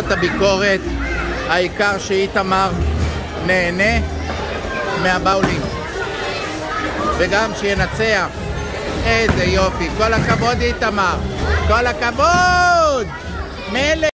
את הביקורת, העיקר שאיתמר נהנה מהבאולינג וגם שינצח. איזה יופי, כל הכבוד איתמר, כל הכבוד, מלך.